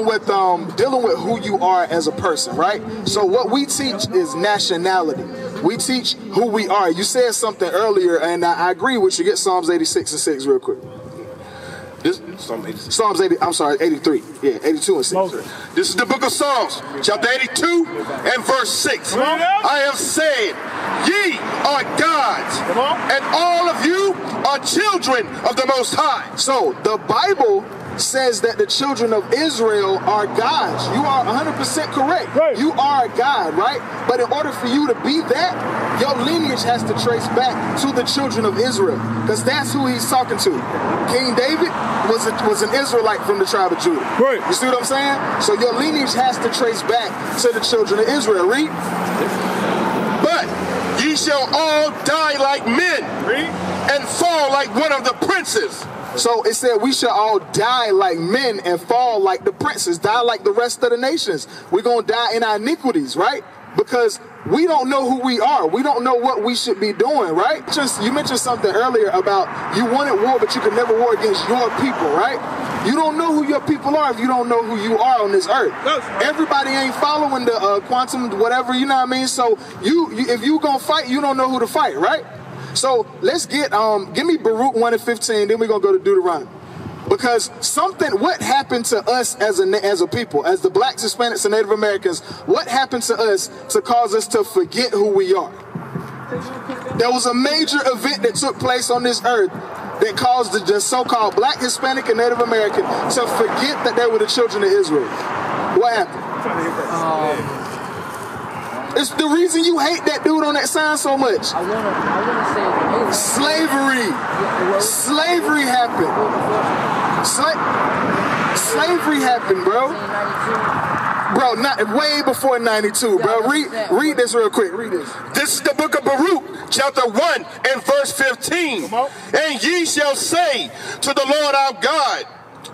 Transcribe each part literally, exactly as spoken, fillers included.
dealing with um, dealing with who you are as a person, right? So what we teach is nationality. We teach who we are. You said something earlier, and I, I agree with you. Get Psalms eighty-six and six real quick. This Psalm eighty-six. Psalms eighty. I'm sorry, eighty-three. Yeah, eighty-two and six. This is the book of Psalms, chapter eighty-two and verse six. I have said, ye are gods, and all of you are children of the Most High. So the Bible says that the children of Israel are gods. You are one hundred percent correct. Right. You are a god, right? But in order for you to be that, your lineage has to trace back to the children of Israel, because that's who he's talking to. King David was a, was an Israelite from the tribe of Judah. Right. You see what I'm saying? So your lineage has to trace back to the children of Israel. Read. But ye shall all die like men, Read. and fall like one of the princes. So it said we shall all die like men and fall like the princes, die like the rest of the nations. We're going to die in our iniquities, right? Because we don't know who we are. We don't know what we should be doing, right? Just, you mentioned something earlier about you wanted war, but you could never war against your people, right? You don't know who your people are if you don't know who you are on this earth. Everybody ain't following the uh, quantum whatever, you know what I mean? So you, you if you going to fight, you don't know who to fight, right? So let's get, um, give me Baruch one and fifteen, then we're going to go to Deuteronomy. Because something, what happened to us as a, as a people, as the blacks, Hispanics, and Native Americans, what happened to us to cause us to forget who we are? There was a major event that took place on this earth that caused the, the so-called black, Hispanic, and Native American to forget that they were the children of Israel. What happened? Um, It's the reason you hate that dude on that sign so much. I wanna, I wanna say slavery. Yeah, slavery happened. Sla slavery happened, bro. Bro, not way before ninety-two, bro. Read, read this real quick. Read this. This is the book of Baruch, chapter one and verse fifteen. And ye shall say to the Lord our God,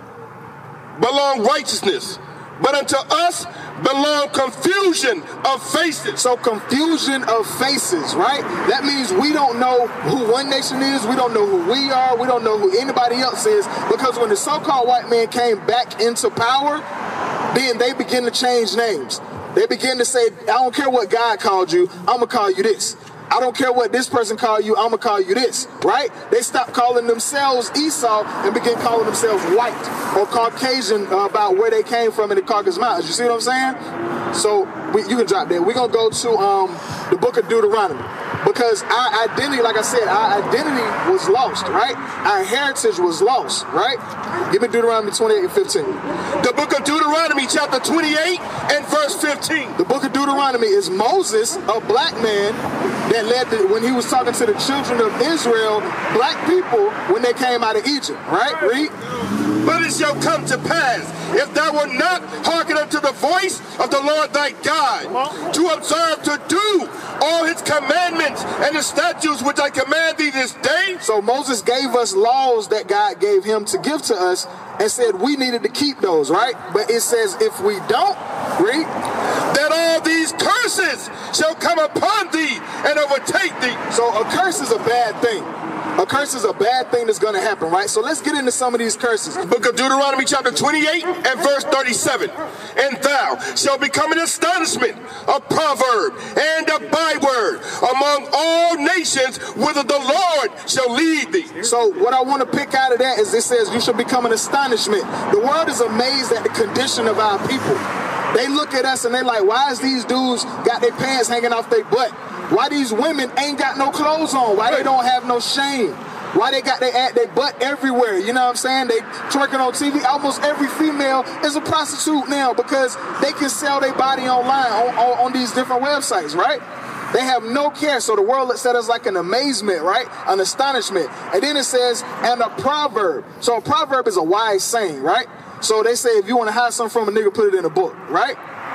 belong righteousness, but unto us belong confusion of faces. So confusion of faces, right? That means we don't know who One Nation is. We don't know who we are. We don't know who anybody else is. Because when the so-called white man came back into power, then they begin to change names. They begin to say, I don't care what God called you, I'm going to call you this. I don't care what this person called you, I'm going to call you this, right? They stopped calling themselves Esau and began calling themselves white or Caucasian uh, about where they came from in the Caucasus Mountains. You see what I'm saying? So we, you can drop that. We're going to go to um, the book of Deuteronomy. Because our identity, like I said, our identity was lost, right? Our heritage was lost, right? Give me Deuteronomy twenty-eight and fifteen. The book of Deuteronomy, chapter twenty-eight and verse fifteen. The book of Deuteronomy is Moses, a black man, that led the, when he was talking to the children of Israel, black people, when they came out of Egypt, right? Read. But it shall come to pass, if thou wilt not hearken unto the voice of the Lord thy God, to observe to do all his commandments and his statutes which I command thee this day. So Moses gave us laws that God gave him to give to us and said we needed to keep those, right? But it says if we don't, read, that all these curses shall come upon thee and overtake thee. So a curse is a bad thing. A curse is a bad thing that's going to happen, right? So let's get into some of these curses. Book of Deuteronomy chapter twenty-eight and verse thirty-seven. And thou shalt become an astonishment, a proverb, and a byword among all nations, whither the Lord shall lead thee. So what I want to pick out of that is it says you shall become an astonishment. The world is amazed at the condition of our people. They look at us and they like, why is these dudes got their pants hanging off their butt? Why these women ain't got no clothes on? Why they don't have no shame? Why they got their their butt everywhere? You know what I'm saying? They twerking on T V. Almost every female is a prostitute now because they can sell their body online on, on, on these different websites, right? They have no care. So the world looks at us like an amazement, right? An astonishment. And then it says, and a proverb. So a proverb is a wise saying, right? So they say if you want to hide something from a nigga, put it in a book, right?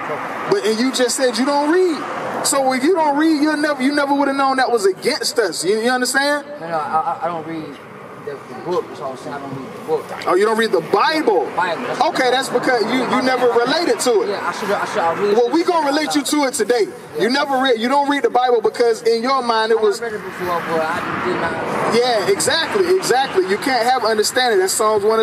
But and you just said you don't read. So if you don't read, you never you never would have known that was against us. You, you understand? No, no, I, I don't read the, the book. So I'm saying I don't read the book. Oh, you don't read the Bible? Bible. That's okay, that's because you, you never related to it. Yeah, I should. I should. I really well, we gonna relate you to it today. Yeah. You never read. You don't read the Bible because in your mind it was. I read it before, but I did not. Yeah, exactly, exactly. You can't have understanding. That's Psalms one eleven.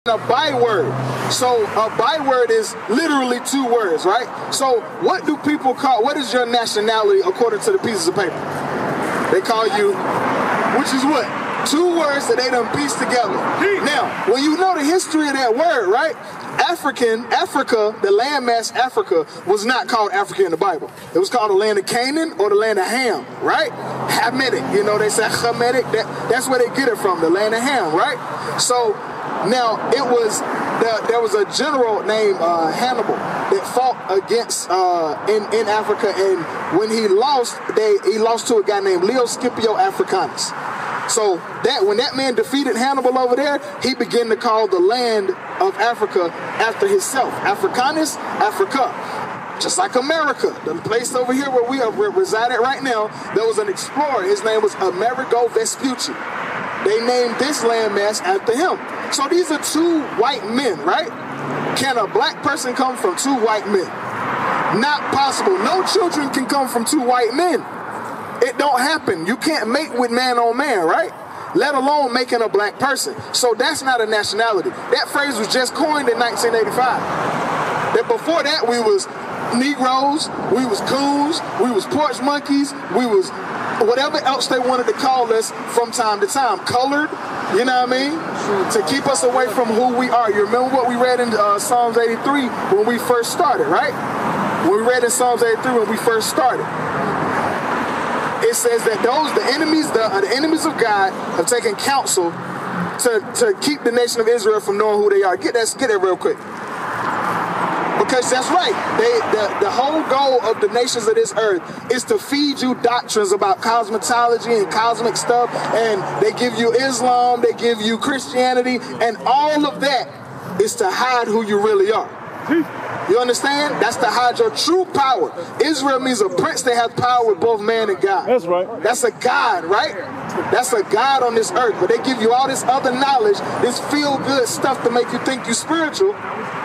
a byword. So a byword is literally two words, right? So what do people call, what is your nationality according to the pieces of paper? They call you, which is what? Two words that they done pieced together. Now, when you know the history of that word, right? African, Africa, the landmass Africa was not called Africa in the Bible. It was called the land of Canaan or the land of Ham, right? Hamitic, you know, they say Hamitic, that, that's where they get it from, the land of Ham, right? So now it was, the, there was a general named uh, Hannibal that fought against, uh, in, in Africa, and when he lost, they he lost to a guy named Leo Scipio Africanus. So that when that man defeated Hannibal over there, he began to call the land of Africa after himself. Africanus, Africa. Just like America, the place over here where we are residing right now, there was an explorer. His name was Amerigo Vespucci. They named this landmass after him. So these are two white men, right? Can a black person come from two white men? Not possible. No children can come from two white men. It don't happen. You can't mate with man on man, right? Let alone making a black person. So that's not a nationality. That phrase was just coined in nineteen eighty-five. That before that we was Negroes, we was coons, we was porch monkeys, we was whatever else they wanted to call us from time to time. Colored, you know what I mean? To keep us away from who we are. You remember what we read in uh, Psalms eighty-three when we first started, right? When we read in Psalms eighty-three when we first started. It says that those, the enemies, the, uh, the enemies of God have taken counsel to, to keep the nation of Israel from knowing who they are. Get that, get that real quick. Because that's right. They, the, the whole goal of the nations of this earth is to feed you doctrines about cosmetology and cosmic stuff. And they give you Islam, they give you Christianity, and all of that is to hide who you really are. You understand? That's to hide your true power. Israel means a prince that has power with both man and God. That's right. That's a God, right? That's a God on this earth. But they give you all this other knowledge, this feel-good stuff to make you think you're spiritual,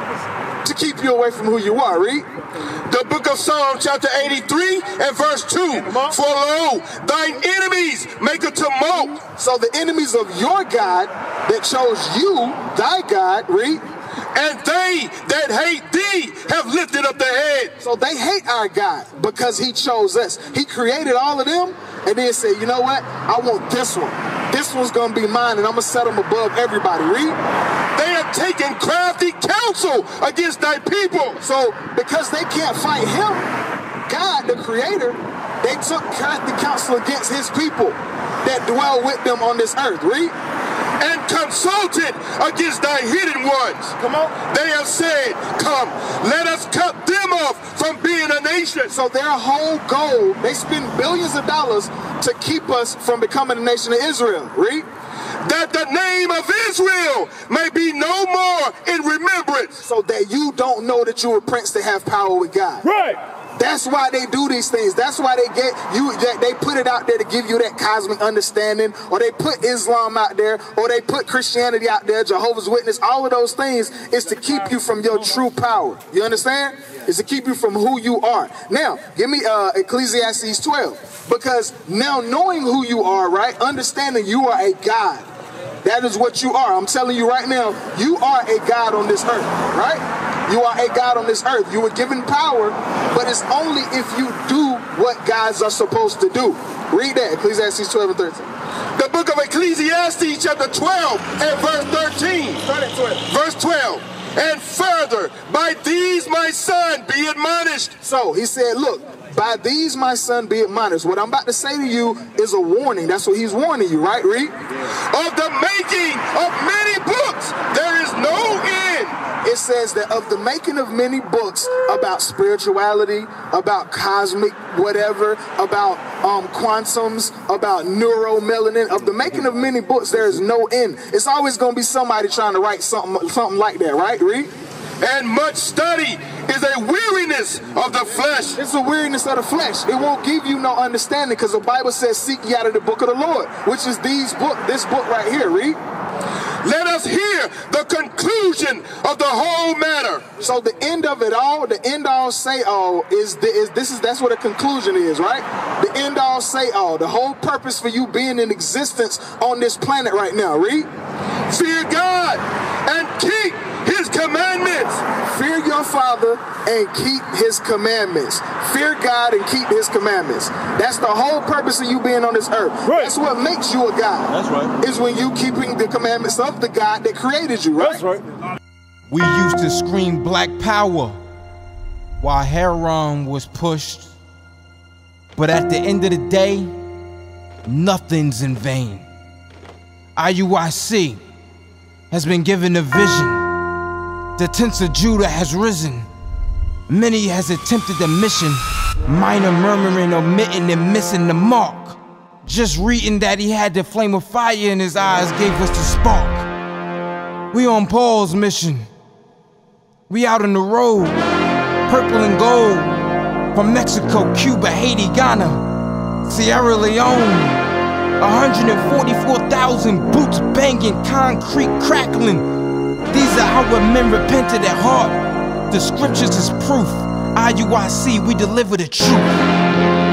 to keep you away from who you are. Read. The book of Psalms, chapter eighty-three and verse two. For lo, thine enemies make a tumult. So the enemies of your God that chose you, thy God, read. And they that hate thee have lifted up their head. So they hate our God because he chose us. He created all of them and then said, you know what? I want this one. This one's going to be mine and I'm going to set them above everybody. Read. They have taken crafty counsel against thy people. So because they can't fight him, God, the creator, they took crafty counsel against his people that dwell with them on this earth. Read. And consulted against thy hidden ones. Come on. They have said, come, let us cut them off from being a nation. So their whole goal, they spend billions of dollars to keep us from becoming a nation of Israel. Read. That the name of Israel may be no more in remembrance. So that you don't know that you're a prince that have power with God. Right. That's why they do these things. That's why they get you. They put it out there to give you that cosmic understanding, or they put Islam out there, or they put Christianity out there, Jehovah's Witness. All of those things is to keep you from your true power. You understand? Is to keep you from who you are. Now, give me uh, Ecclesiastes twelve, because now knowing who you are, right, understanding you are a God. That is what you are. I'm telling you right now, you are a God on this earth, right? You are a God on this earth. You were given power, but it's only if you do what gods are supposed to do. Read that, Ecclesiastes twelve and thirteen. The book of Ecclesiastes, chapter twelve and verse thirteen. Start at twelve. Verse twelve. And further, by these my son be admonished. So he said, look, by these my son be admonished. What I'm about to say to you is a warning. That's what he's warning you, right? Read. Of the making of many books, there is no end. It says that of the making of many books about spirituality, about cosmic whatever, about um, quantums, about neuromelanin, of the making of many books, there is no end. It's always going to be somebody trying to write something, something like that, right? Read. And much study is a weariness of the flesh. It's a weariness of the flesh. It won't give you no understanding, because the Bible says, seek ye out of the book of the Lord, which is these book, this book right here. Read. Let us hear the conclusion of the whole matter. So the end of it all, the end all say all is, the, is this is that's what a conclusion is, right? The end all say all, the whole purpose for you being in existence on this planet right now. Read. Fear God and keep commandments. Fear your father and keep his commandments. Fear God and keep his commandments. That's the whole purpose of you being on this earth. Right. That's what makes you a God. That's right. Is when you keeping the commandments of the God that created you, right? That's right. We used to scream black power while Heron was pushed. But at the end of the day, nothing's in vain. I U I C has been given a vision. The tents of Judah has risen. Many has attempted the mission. Minor murmuring, omitting, and missing the mark. Just reading that he had the flame of fire in his eyes gave us the spark. We on Paul's mission. We out on the road, purple and gold. From Mexico, Cuba, Haiti, Ghana, Sierra Leone. one hundred forty-four thousand boots banging, concrete crackling. These are how men repented at heart. The scriptures is proof. I U I C, we deliver the truth.